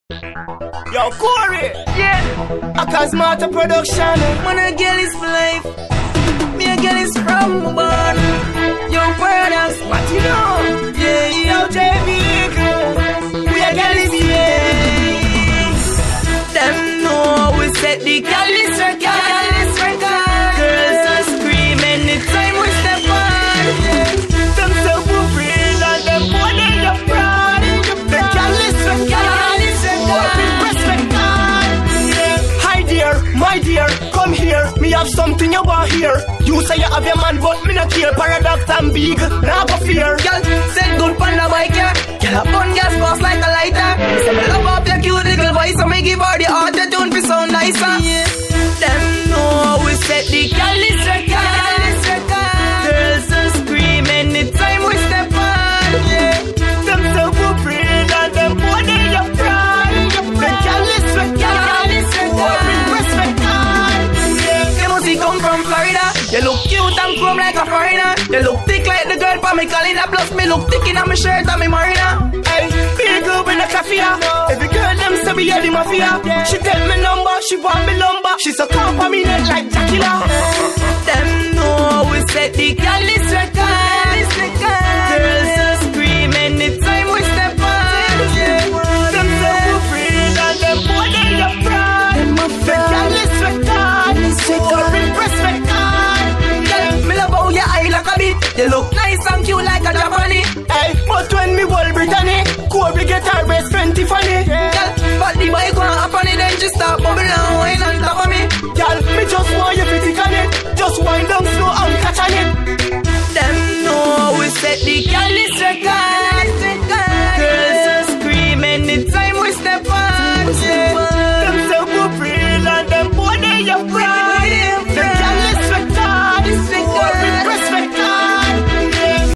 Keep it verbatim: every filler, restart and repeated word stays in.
Yo, Corey! Yeah! A Cosmata production. Man, a girl is for life. Me, a girl is from my born. Yo, products, What you know? yeah, Yo, J B, we a girl is here. them know we set the girl is record. Girls are screaming anytime we step on. Them so free and them more than your pride. The girl is record. Respect God. Hi dear, my dear, come here. Me have something you want here. You say you have your man, but me not care. Paradox and big, nah go fear. Girl, set good pon the bike, yeah. Girl, a bun gas boss like a lighter. Say me love up your cute little voice, so me give her the auto-tune for sound nicer. Yeah. Them know we set the girl is record. Girls are screaming anytime we step on. Yeah. Them so free and them more than your pride. The girl is record. Respect God. They must come from Florida. You look cute and chrome like a foreigner. You look thick like the girl for me calendar. Plus me look thick in my shirt and me marina. Hey, big girl in the cafe. Every girl them say me hear the mafia. She take me number, she want me lumber. She so calm for me neck like Jacquila. Them know we set the girl is record. Girls are screaming anytime we step on. Them so free and them more than your pride. The girl is record. Respect God. Girl, me love how your eye like a bit. You look nice and cute like a Japanese. Hey, but when me whole Brittany, Kobe get her best friend Tiffany. Girl, but the boy gonna happen it, then she start bubbling and wine on top of me. Girl, me just want you to tick on it. Just wind down slow and catch on it. Them know we set the girl is record.